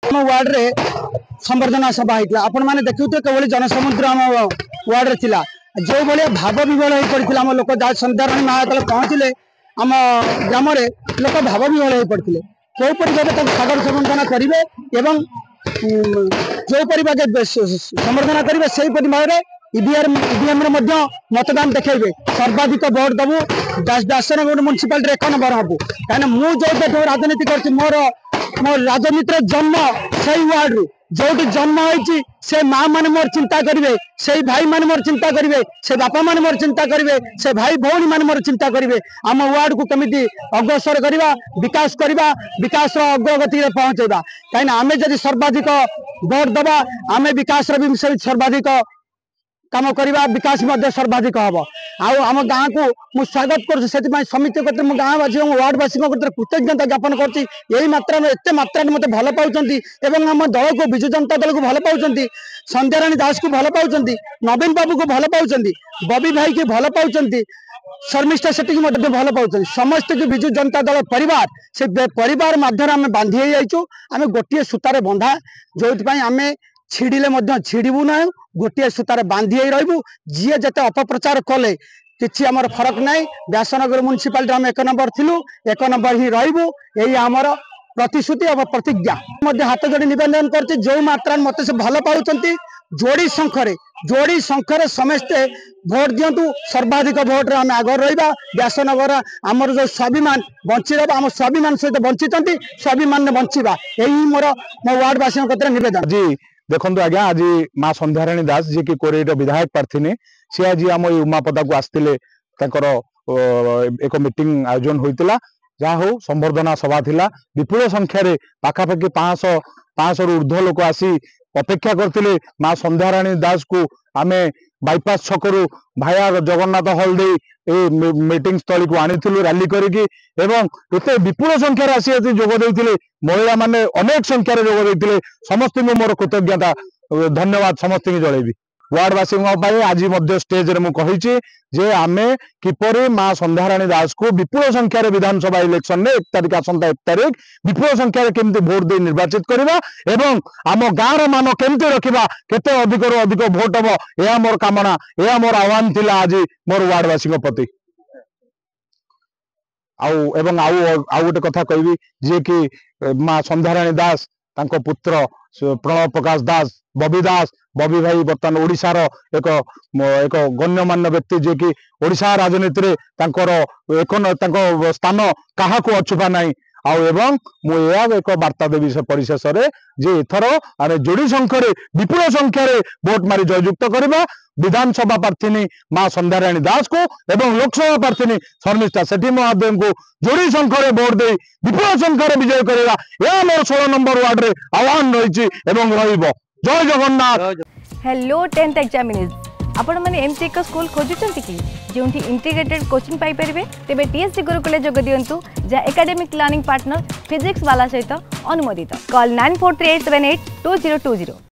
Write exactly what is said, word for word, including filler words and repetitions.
Ward रे संबर्धना सभा होता आपण मैंने देखु केवल जनसमुद्र आम वार्ड रे जो भाई भाव विभल हो पड़ता आम लोक सन्ध्याराणी माँ जो पहुँचले आम ग्राम लोक भाव विभल हो पड़ते कौपरी भाव सागर संबर्धना करेंगे एवं जोपरी भाव संबर्धना करेंगे से भाव में ईवीएम ईवीएम मतदान देखेबे सर्वाधिक भोट दबू दासनगढ़ म्युनिसिपालिटी एक नंबर हबू कहीं मुझे जो राजनीति कर मोर मोर राजनीति जन्म से वार्ड रु जो जन्म होती से माँ मैंने मोर चिंता करेंगे से भाई मैंने मोर चिंता करेंगे से बापा मैंने मोर चिंता करेंगे से भाई भौणी मैंने मोर चिंता करेंगे आम वार्ड को केमी अग्रसर करवा विकास करवा विकास अग्रगति पहुंचेगा कहीं आम जब सर्वाधिक भोट दबा आम विकास सर्वाधिक काम करवा विकास सर्वाधिक हम आम गाँव को मु स्वागत कर समिति को गाँववासी और वार्डवासी कृतज्ञता ज्ञापन कर मात्रा में एत मात्रा मत भल पाँच आम दल को विजु जनता दल को भल पाँच संध्याराणी दास को भल पाँच नवीन बाबू को भल पाँच बबी भाई की भल पाँच शर्मिष्ठा सेठी की भल पाँच समस्त जो विजु जनता दल परिवार से परिवार मध्य आम बांधि जाइचु आम गोटे सूतार बंधा जो आम छिड़िले छिड़बू ना गोटे सूतार बांधि रही जी जिते अपप्रचार कले किसी आमर फरक ना व्यासनगर म्युनिसिपालिटी आम एक नंबर थिलु एक नंबर ही रही यही आमर प्रतिश्रुति और प्रतिज्ञा हाथ जोड़ी निवेदन कर जो मात्रा मत से भल पाँच जोड़ी संख्यार जोड़ी संख्यार समस्ते भोट दिंतु सर्वाधिक भोट आम आग रहा व्यासनगर आमर जो स्वाभिमान बंची रहा आम स्वाभिमान सहित बंचित स्वाभिमान बंचा यही मोर मो वार्डवासी निवेदन जी देखो आज्ञा आज माँ संध्याराणी दास जी की कोरेर विधायक प्रार्थी ने सी आज आम उमापदा को आसते एक मीटिंग आयोजन होता जहाँ हो संबर्धना सभा थिला विपुल संख्यार पाखापाखि पाँच पाँच रु ऊर्ध्व लोक आसी अपेक्षा करते माँ संध्याराणी दास को आम बाईपास छकरू भाया जगन्नाथ हल दे मीटिंग स्थली को आनी रैली करके विपुल संख्यार आसी जोगदे महिला माने अनेक संख्यार जोगदे समस्त मोर कृतज्ञता धन्यवाद समस्त जड़ेबी वार्डवासी आज स्टेज रे मुझे जे आमे किपरि माँ संध्याराणी दास को विपुल संख्यार विधानसभा इलेक्शन में एक तारीख आसंता एक तारीख विपुल संख्यार केमती भोट दे निर्वाचित करवा एवं आम गाँव मान केमती रखा केते अधिक रु अधिक भोट हम यह मोर कामना यह मोर आह्वान थिला आज मोर वार्डवासी प्रति आउ एवं आउ आउ गोटे कथा कहबी जे कि माँ संध्याराणी दास तांको पुत्र प्रणव प्रकाश दास बबी दास बबी भाई बर्तमान ओडिशार एक एक गण्यमान्य व्यक्ति जे कि ओडिशा राजनीति रे तांकर एक तांको स्थान कहा को अछुपा नहीं आउ एवं मुझे एक वार्ता देवी से परिशेष जे एथर आम जोड़ी संख्यार विपुल संख्यार भोट मारी जययुक्त करवा विधानसभा प्रार्थी माँ संध्याराणी दास को एवं लोकसभा प्रार्थी शर्मिष्ठा सेठी महादेव को जोड़ी संख्यार भोट दे विपुल संख्यार विजय करवा यह मोर षोल नंबर वार्ड रे आह्वान रही रही जय जगन्नाथ। हेलो टेंथ एग्जामिनीज आपण मैंने एमती एक स्कूल खोजुंट कि जो इंटीग्रेटेड कोचिंग पाई परिबे तेबे टीएससी गुरुकुल जोग दियंतु जा एकेडमिक लर्निंग पार्टनर फिजिक्स वाला सहित अनुमोदित call nine four three eight seven eight two zero two zero.